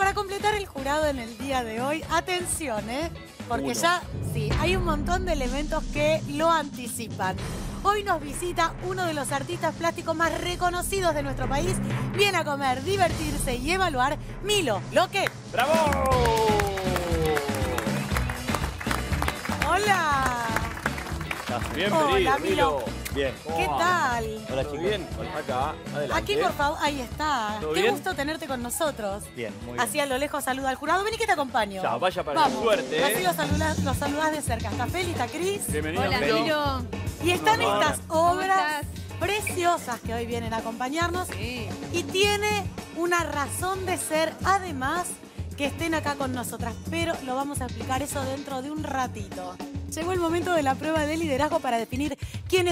para completar el jurado en el día de hoy, atención, porque ya, sí, hay un montón de elementos que lo anticipan. Hoy nos visita uno de los artistas plásticos más reconocidos de nuestro país. Viene a comer, divertirse y evaluar Milo Loquet. ¡Bravo! ¡Hola! Bienvenido, Hola, Milo. Bien. ¿Qué tal? Hola, chicos. Bien. Acá, adelante. Aquí, por favor, ahí está. ¿Todo Qué bien? gusto tenerte con nosotros. Bien, muy bien. Así a lo lejos saluda al jurado. Vení que te acompaño. Ya, vaya para la Vamos. suerte, Así los saludás de cerca. ¿Está Feli? ¿Está Cris? Bienvenido, Hola, Milo. Milo. Y están Hola. estas ¿Cómo obras estás? preciosas que hoy vienen a acompañarnos. Sí. Y tiene una razón de ser, además, que estén acá con nosotras. Pero lo vamos a explicar eso dentro de un ratito. Llegó el momento de la prueba de liderazgo para definir quiénes